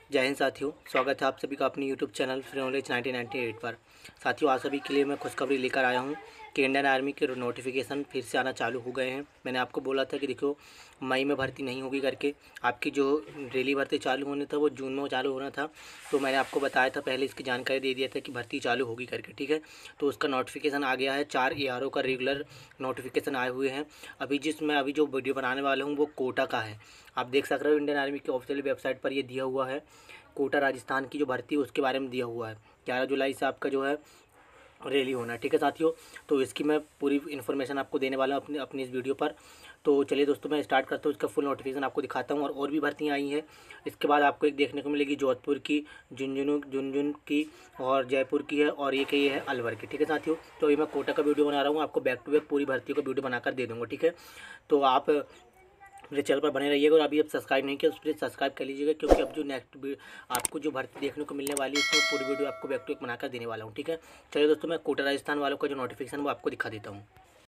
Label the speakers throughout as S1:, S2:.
S1: जय हिंद साथियों, स्वागत है आप सभी का अपनी यूट्यूब चैनल फ्री नॉलेज 1998 पर। साथियों, आज सभी के लिए मैं खुशखबरी लेकर आया हूं कि इंडियन आर्मी के नोटिफिकेशन फिर से आना चालू हो गए हैं। मैंने आपको बोला था कि देखो मई में भर्ती नहीं होगी करके, आपकी जो डेली भर्ती चालू होने था वो जून में चालू होना था। तो मैंने आपको बताया था, पहले इसकी जानकारी दे दिया था कि भर्ती चालू होगी करके, ठीक है। तो उसका नोटिफिकेशन आ गया है। 4 ARO का रेगुलर नोटिफिकेशन आए हुए हैं। अभी जो वीडियो बनाने वाला हूँ वो कोटा का है। आप देख सक रहे हो, इंडियन आर्मी की ऑफिशियल वेबसाइट पर ये दिया हुआ है। कोटा राजस्थान की जो भर्ती है उसके बारे में दिया हुआ है। 11 जुलाई से आपका जो है रैली होना है, ठीक है साथियों। तो इसकी मैं पूरी इन्फॉर्मेशन आपको देने वाला हूँ अपनी इस वीडियो पर। तो चलिए दोस्तों, मैं स्टार्ट करता हूँ, इसका फुल नोटिफिकेशन आपको दिखाता हूँ। और भी भर्तियाँ आई हैं। इसके बाद आपको एक देखने को मिलेगी जोधपुर की, झुंझुनू की और जयपुर की है, और ये है अलवर की, ठीक है साथियों। तो अभी मैं कोटा का वीडियो बना रहा हूँ, आपको बैक टू बैक पूरी भर्तियों का वीडियो बनाकर दे दूँगा, ठीक है। तो आप मेरे चैनल पर बने रहिएगा, और अभी आप सब्सक्राइब नहीं किया तो प्लीज़ सब्सक्राइब कर लीजिएगा, क्योंकि अब जो नेक्स्ट आपको जो भर्ती देखने को मिलने वाली है उसमें पूरी वीडियो आपको बैक टू बैक बनाकर देने वाला हूँ, ठीक है। चलिए दोस्तों, मैं कोटा राजस्थान वालों का जो नोटिफिकेशन वो आपको दिखा देता हूँ।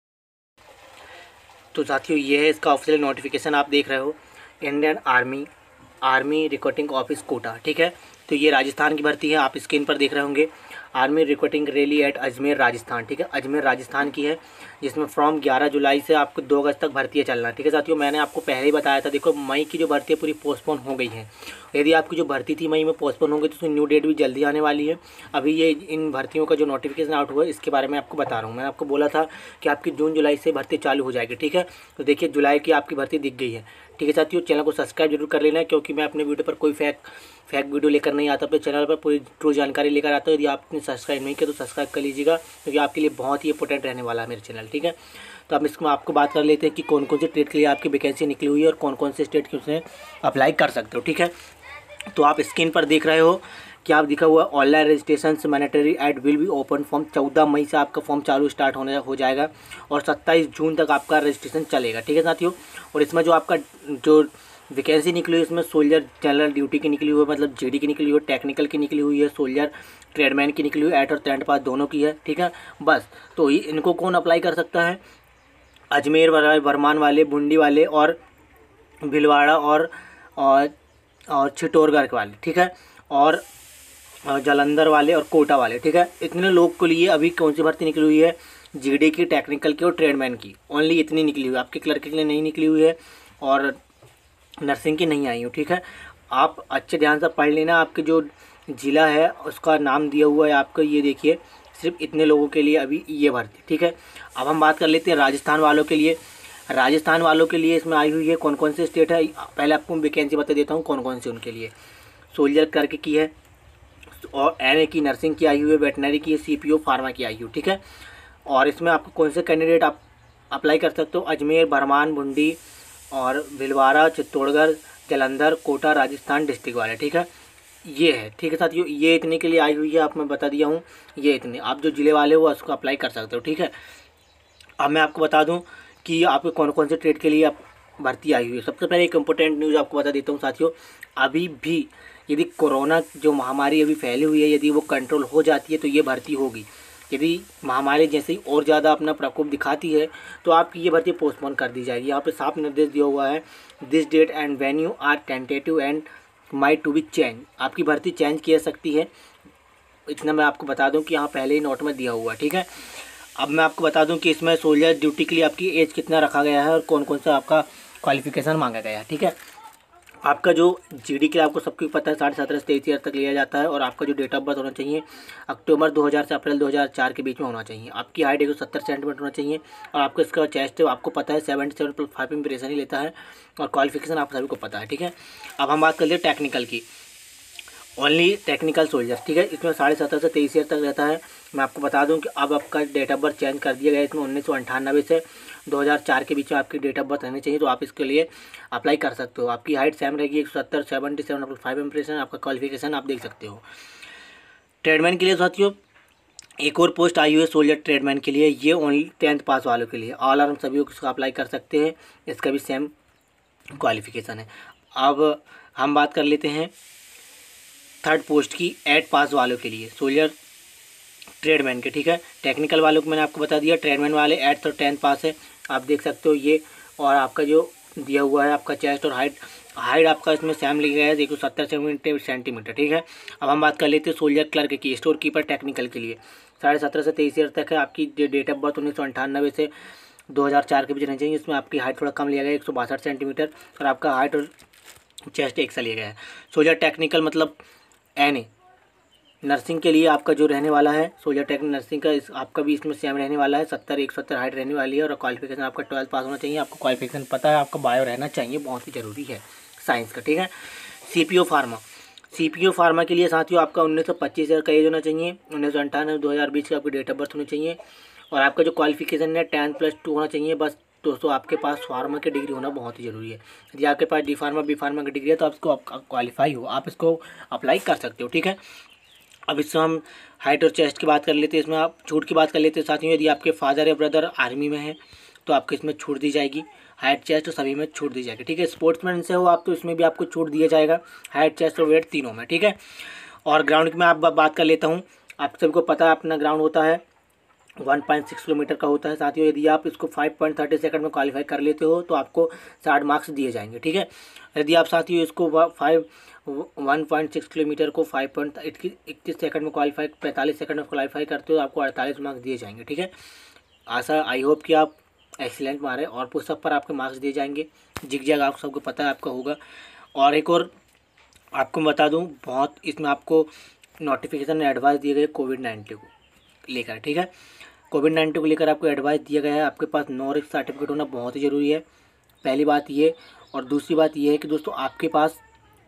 S1: तो साथियों, ये है इसका ऑफिशियल नोटिफिकेशन, आप देख रहे हो, Indian army recruiting office Kota, ठीक है। तो ये राजस्थान की भर्ती है, आप स्क्रीन पर देख रहे होंगे। Army recruiting rally at Ajmer Rajasthan, ठीक है, अजमेर राजस्थान की है, जिसमें फ्रॉम 11 जुलाई से आपको 2 अगस्त तक भर्तियाँ चलना है, ठीक है साथियों। मैंने आपको पहले ही बताया था, देखो मई की जो भर्ती है पूरी पोस्टपोन हो गई है। यदि आपकी जो भर्ती थी मई में पोस्टपोन हो गई तो उसकी न्यू डेट भी जल्दी आने वाली है। अभी ये इन भर्तियों का जो नोटिफिकेशन आउट हुआ है इसके बारे में आपको बता रहा हूँ। मैंने आपको बोला था कि आपकी जून जुलाई से भर्ती चालू हो जाएगी, ठीक है। तो देखिए, जुलाई की आपकी भर्ती दिख गई है, ठीक है साथियों। चैनल को सब्सक्राइब जरूर कर लेना है, क्योंकि मैं अपने वीडियो पर कोई फेक वीडियो लेकर नहीं आता, अपने चैनल पर पूरी ट्रू जानकारी लेकर आता हूँ। यदि आपने सब्सक्राइब नहीं किया तो सब्सक्राइब कर लीजिएगा, क्योंकि आपके लिए बहुत ही इंपॉर्टेंट रहने वाला है मेरे चैनल, ठीक है। तो अब इसमें आपको बात कर लेते हैं कि कौन कौन से स्टेट के लिए आपकी वैकेंसी निकली हुई है और कौन कौन से स्टेट के उसमें अप्लाई कर सकते हो, ठीक है। तो आप स्क्रीन पर देख रहे हो कि आप दिखा हुआ online registration mandatory and will be open form. 14 मई से आपका फॉर्म चालू स्टार्ट हो जाएगा, और 27 जून तक आपका रजिस्ट्रेशन चलेगा, ठीक है साथियों। और इसमें जो आपका जो वैकेंसी निकली हुई है, इसमें सोल्जर जनरल ड्यूटी की निकली हुई है, मतलब JD की निकली हुई है, टेक्निकल की निकली हुई है, सोल्जर ट्रेडमैन की निकली हुई है, 8 और 10 पास दोनों की है, ठीक है। बस तो इनको कौन अप्लाई कर सकता है? अजमेर वाले, बरमान वाले, बूंदी वाले, और भीलवाड़ा, और चित्तौड़गढ़ वाले, ठीक है, और जालंधर वाले और कोटा वाले, ठीक है। इतने लोग के लिए अभी कौन सी भर्ती निकली हुई है? JD की, टेक्निकल की और ट्रेडमैन की, ओनली इतनी निकली हुई है। आपके क्लर्क के लिए नहीं निकली हुई है, और नर्सिंग की नहीं आई हो, ठीक है। आप अच्छे ध्यान से पढ़ लेना। आपके जो ज़िला है उसका नाम दिया हुआ है आपको, ये देखिए, सिर्फ इतने लोगों के लिए अभी ये भर्ती, ठीक है। अब हम बात कर लेते हैं राजस्थान वालों के लिए। राजस्थान वालों के लिए इसमें आई हुई है कौन कौन से स्टेट है, पहले आपको वैकेंसी बता देता हूँ कौन कौन से उनके लिए। सोल्जर क्लर्क की है, और NA की, नर्सिंग की आई हुई है, वेटनरी की है, CPO फार्मा की आई हुई, ठीक है। और इसमें आपको कौन से कैंडिडेट आप अप्लाई कर सकते हो? अजमेर, बरमान, बूंदी और भीलवाड़ा, चित्तौड़गढ़, जालंधर, कोटा राजस्थान डिस्ट्रिक्ट वाले, ठीक है। ये है, ठीक है साथियों, ये इतने के लिए आई हुई है, आप मैं बता दिया हूँ। ये इतने आप जो जिले वाले हो उसको अप्लाई कर सकते हो, ठीक है। अब मैं आपको बता दूं कि आपके कौन कौन से ट्रेड के लिए आप भर्ती आई हुई है। सबसे पहले एक इम्पोर्टेंट न्यूज़ आपको बता देता हूँ साथियों। अभी भी यदि कोरोना जो महामारी अभी फैली हुई है, यदि वो कंट्रोल हो जाती है तो ये भर्ती होगी। यदि महामारी जैसे ही और ज़्यादा अपना प्रकोप दिखाती है तो आपकी ये भर्ती पोस्टपोन कर दी जाएगी। यहाँ पे साफ निर्देश दिया हुआ है, this date and venue are tentative and might to be change. आपकी भर्ती चेंज की जा सकती है, इतना मैं आपको बता दूं कि यहाँ पहले ही नोट में दिया हुआ है, ठीक है। अब मैं आपको बता दूं कि इसमें सोल्जर ड्यूटी के लिए आपकी एज कितना रखा गया है और कौन कौन सा आपका क्वालिफिकेशन मांगा गया है, ठीक है। आपका जो JD के लिए आपको सबको पता है 17.5 से 23 ईयर तक लिया जाता है, और आपका जो डेट ऑफ बर्थ होना चाहिए अक्टूबर 2000 से अप्रैल 2004 के बीच में होना चाहिए। आपकी हाइट 170 सेंटीमीटर होना चाहिए, और आपका इसका चेस्ट आपको पता है 77+5 इंप्रेशन ही लेता है, और क्वालिफिकेशन आप सभी को पता है, ठीक है। अब हम बात कर लेते हैं टेक्निकल की, ओनली टेक्निकल सोल्जर्स, ठीक है। इसमें 17.5 से 23 ईयर तक रहता है। मैं आपको बता दूं कि अब आपका डेट ऑफ बर्थ चेंज कर दिया गया है। इसमें 1998 से 2004 के बीच में आपकी डेट ऑफ बर्थ रहनी चाहिए, तो आप इसके लिए अप्लाई कर सकते हो। आपकी हाइट सेम रहेगी 170, 77+5 इंप्रेशन, आपका क्वालिफिकेशन आप देख सकते हो। ट्रेडमैन के लिए साथियों एक और पोस्ट आई हुई है सोल्जर ट्रेडमैन के लिए, ये ओनली 10th पास वालों के लिए। ऑल आर्म सभी को इसका अप्लाई कर सकते हैं, इसका भी सेम क्वालिफिकेशन है। अब हम बात कर लेते हैं 3rd पोस्ट की 8 पास वालों के लिए, सोल्जर ट्रेडमैन के, ठीक है। टेक्निकल वालों को मैंने आपको बता दिया, ट्रेडमैन वाले 8th और 10th पास है, आप देख सकते हो ये। और आपका जो दिया हुआ है। आपका चेस्ट और हाइट आपका इसमें सेम लिखा है 170 सेंटीमीटर, ठीक है। अब हम बात कर लेते हैं सोल्जर क्लर्क की, स्टोर कीपर टेक्निकल के लिए 17.5 से 23 ईयर तक है। आपकी डेट ऑफ बर्थ 1998 से 2004 के बीच रहनी चाहिए। इसमें आपकी हाइट थोड़ा कम लिया गया है 162 सेंटीमीटर, और आपका हाइट और चेस्ट एक सा लिया गया है। सोल्जर टेक्निकल मतलब NA नर्सिंग के लिए आपका जो रहने वाला है, सोल्जर टेक्निकल नर्सिंग का आपका भी इसमें सेम रहने वाला है, 170 हाइट रहने वाली है। और क्वालिफिकेशन आपका 12th पास होना चाहिए। आपको क्वालिफिकेशन पता है, आपका बायो रहना चाहिए, बहुत ही ज़रूरी है साइंस का, ठीक है। CPO फार्मा के लिए साथियों आपका 1925 का एज होना चाहिए। 1998 2020 का आपकी डेट ऑफ बर्थ होनी चाहिए। और आपका जो क्वालिफिकेशन है 10+2 होना चाहिए बस। दोस्तों आपके पास फार्मा की डिग्री होना बहुत ही ज़रूरी है। यदि आपके पास D फार्मा B फार्मा की डिग्री है तो आपको क्वालिफाई हो, आप इसको अप्लाई कर सकते हो, ठीक है। अब इसमें हम हाइट और चेस्ट की बात कर लेते हैं। इसमें आप छूट की बात कर लेते हैं साथियों। यदि आपके फादर या ब्रदर आर्मी में है तो आपको इसमें छूट दी जाएगी। हाइट चेस्ट सभी में छूट दी जाएगी, ठीक है। स्पोर्ट्समैन से हो आप तो इसमें भी आपको छूट दिया जाएगा, हाइट चेस्ट और वेट तीनों में, ठीक है। और ग्राउंड की मैं आप बात कर लेता हूँ। आप सबको पता है अपना ग्राउंड होता है 1.6 किलोमीटर का होता है साथियों। यदि आप इसको 5.30 सेकंड में क्वालिफाई कर लेते हो तो आपको 60 मार्क्स दिए जाएंगे, ठीक है। यदि आप साथियों इसको 1.6 किलोमीटर को 5.31 सेकंड में क्वालिफाई 45 सेकंड में क्वालिफाई करते हो तो आपको 48 मार्क्स दिए जाएंगे, ठीक है। आशा आई होप कि आप एक्सीलेंट मारे। और पुशअप पर आपके मार्क्स दिए जाएंगे। जिग आप सबको पता है आपका होगा। और एक और आपको बता दूं, बहुत इसमें आपको नोटिफिकेशन में एडवाइस दिए गए कोविड-19 को लेकर, ठीक है। कोविड-19 को लेकर आपको एडवाइस दिया गया है। आपके पास नो रिस्क सर्टिफिकेट होना बहुत ही ज़रूरी है, पहली बात ये। और दूसरी बात ये है कि दोस्तों आपके पास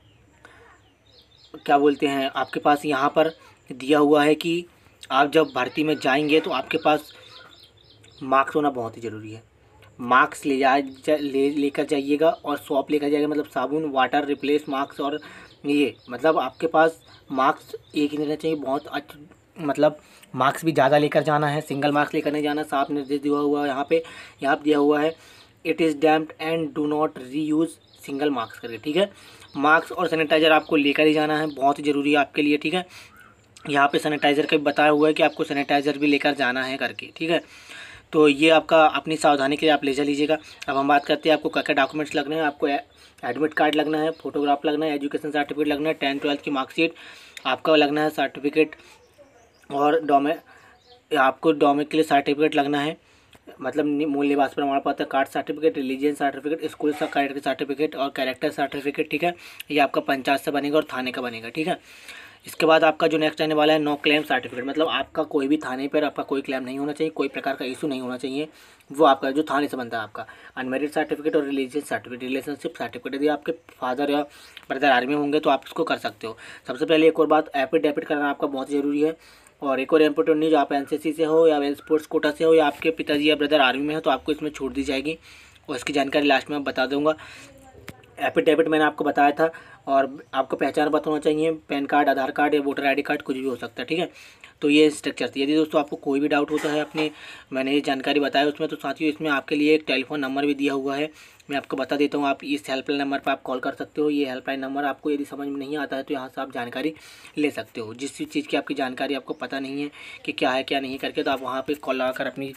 S1: क्या बोलते हैं, आपके पास यहाँ पर दिया हुआ है कि आप जब भर्ती में जाएंगे तो आपके पास मार्क्स होना बहुत ही ज़रूरी है। मार्क्स लेकर जाइएगा और सॉप लेकर जाइएगा, मतलब साबुन, वाटर रिप्लेस मार्क्स। और ये मतलब आपके पास मार्क्स एक ही रहना चाहिए, बहुत मतलब मार्क्स भी ज़्यादा लेकर जाना है, सिंगल मार्क्स लेकर नहीं जाना। साफ निर्देश दिया हुआ है यहाँ पे दिया हुआ है it is damped and do not reuse single marks करके, ठीक है। मार्क्स और सैनिटाइज़र आपको लेकर ही जाना है, बहुत ही ज़रूरी है आपके लिए, ठीक है। यहाँ पे सैनिटाइज़र का भी बताया हुआ है कि आपको सैनिटाइज़र भी लेकर जाना है करके, ठीक है। तो ये आपका अपनी सावधानी के लिए आप ले जा लीजिएगा। अब हम बात करते हैं आपको क्या क्या डॉक्यूमेंट्स लगने हैं। आपको एडमिट कार्ड लगना है, फोटोग्राफ लगना है, एजुकेशन सर्टिफिकेट लगना है, 10th-12th की मार्कशीट आपका लगना है, सर्टिफिकेट। और आपको डोमिक के लिए सर्टिफिकेट लगना है, मतलब मूल निवास प्रमाण पत्र, caste certificate, religion certificate, school का कैरेक्टर सर्टिफिकेट और कैरेक्टर सर्टिफिकेट, ठीक है। ये आपका पंचायत से बनेगा और थाने का बनेगा, ठीक है। इसके बाद आपका जो नेक्स्ट आने वाला है नो क्लेम सर्टिफिकेट, मतलब आपका कोई भी थाने पर आपका कोई क्लेम नहीं होना चाहिए, कोई प्रकार का इशू नहीं होना चाहिए, वो आपका जो थाने से बनता है आपका। अनमेरिड सर्टिफिकेट और रिलीजियस सर्टिफिकेट, रिलेशनशिप सर्टिफिकेट। यदि आपके फादर या ब्रदर आर्मी होंगे तो आप इसको कर सकते हो। सबसे पहले एक और बात, एफिडेविट करना आपका बहुत ज़रूरी है। और एक और इम्पोर्टेंट न्यूज़, आप NCC से हो या स्पोर्ट्स कोटा से हो या आपके पिताजी या ब्रदर आर्मी में हो तो आपको इसमें छूट दी जाएगी, और इसकी जानकारी लास्ट में मैं बता दूंगा। एफिडेविट मैंने आपको बताया था। और आपको पहचान पत्र होना चाहिए, पैन कार्ड, आधार कार्ड या वोटर ID कार्ड, कुछ भी हो सकता है, ठीक है। तो ये स्ट्रक्चर थी। यदि दोस्तों आपको कोई भी डाउट होता है अपने मैंने ये जानकारी बताया उसमें, तो साथियों इसमें आपके लिए एक टेलीफोन नंबर भी दिया हुआ है, मैं आपको बता देता हूँ। आप इस हेल्पलाइन नंबर पर आप कॉल कर सकते हो। ये हेल्पलाइन नंबर आपको यदि समझ में नहीं आता है तो यहाँ से आप जानकारी ले सकते हो। जिस चीज़ की आपकी जानकारी आपको पता नहीं है कि क्या है क्या नहीं करके, तो आप वहाँ पर कॉल लगाकर अपनी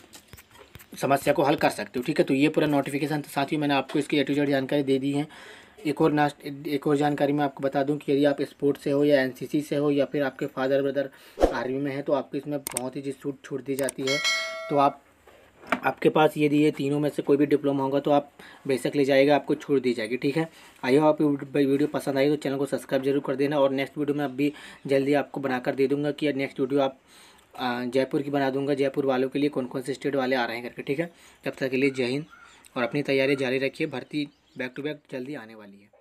S1: समस्या को हल कर सकते हो, ठीक है। तो ये पूरा नोटिफिकेशन साथियों मैंने आपको इसकी A to Z जानकारी दे दी है। एक और जानकारी मैं आपको बता दूं कि यदि आप स्पोर्ट्स से हो या NCC से हो या फिर आपके फादर ब्रदर आर्मी में है तो आपको इसमें बहुत ही चीज़ छूट दी जाती है। तो आपके पास यदि ये तीनों में से कोई भी डिप्लोमा होगा तो आप बेशक ले जाएगा, आपको छूट दी जाएगी, ठीक है। आई होप आपको वीडियो पसंद आई तो चैनल को सब्सक्राइब जरूर कर देना। और नेक्स्ट वीडियो में अभी जल्दी आपको बनाकर दे दूँगा कि नेक्स्ट वीडियो आप जयपुर की बना दूंगा, जयपुर वालों के लिए कौन कौन से स्टेट वाले आ रहे हैं करके, ठीक है। तब तक के लिए जय हिंद, और अपनी तैयारी जारी रखिए। भर्ती बैक टू बैक जल्दी आने वाली है।